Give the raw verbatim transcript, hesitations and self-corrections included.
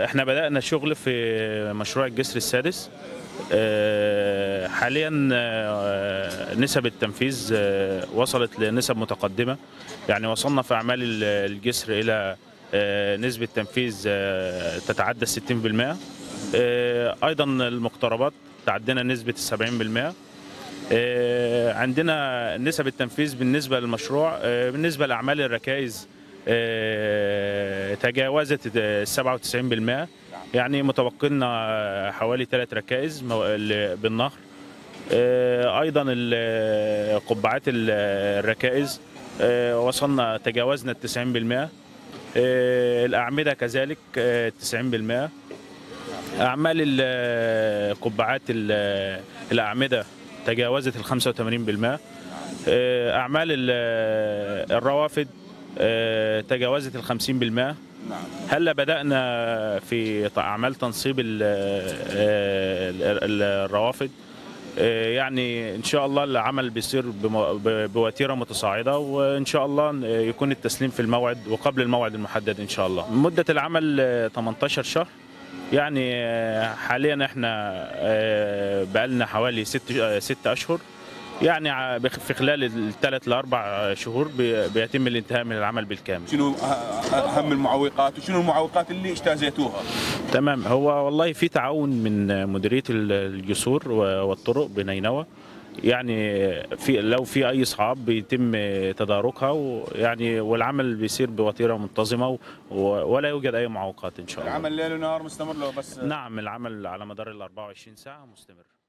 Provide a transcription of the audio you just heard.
احنا بدأنا شغل في مشروع الجسر السادس. آه، حاليا آه، نسب التنفيذ آه، وصلت لنسب متقدمة، يعني وصلنا في أعمال ال- الجسر إلى آه، نسبة تنفيذ آه، تتعدى ستين بالمئة. آه، أيضا المقتربات تعدينا نسبة السبعين بالمئة. آه، عندنا نسب التنفيذ بالنسبة للمشروع، آه، بالنسبة لأعمال الركائز آه، تجاوزت ال سبعة وتسعين بالمئة، يعني متبقي لنا حوالي ثلاث ركائز مو- ال- بالنهر. آه، أيضا ال- قبعات ال- الركائز آه، وصلنا تجاوزنا ال تسعين بالمئة. آه، الأعمدة كذلك آه، تسعين بالمئة. أعمال ال- قبعات ال- الأعمدة تجاوزت ال خمسة وثمانين بالمئة. آه، أعمال ال- الروافد آه، تجاوزت ال خمسين بالمئة. هلا بدأنا في ط- أعمال تنصيب ال- آه، ال- الروافد. آه، يعني إن شاء الله العمل بيصير بم- ب- بوتيرة متصاعدة، وإن شاء الله يكون التسليم في الموعد وقبل الموعد المحدد إن شاء الله. مدة العمل آه، ثمانية عشر شهر. يعني آه، حاليا احنا آه، بقالنا حوالي ست آه، ست اشهر. يعني ع- بخ- في خلال الثلاث لاربع شهور بي- بيتم الانتهاء من العمل بالكامل. شنو أه- اهم المعوقات وشنو المعوقات اللي اجتازيتوها؟ تمام. هو والله في تعاون من مديرية ال- الجسور و- والطرق بنينوى. يعني في لو في اي صعاب بيتم تداركها، ويعني والعمل بيصير بوتيره منتظمه و- ولا يوجد اي معوقات ان شاء الله. العمل ليل ونهار مستمر له بس؟ نعم، العمل على مدار ال أربعة وعشرين ساعه مستمر.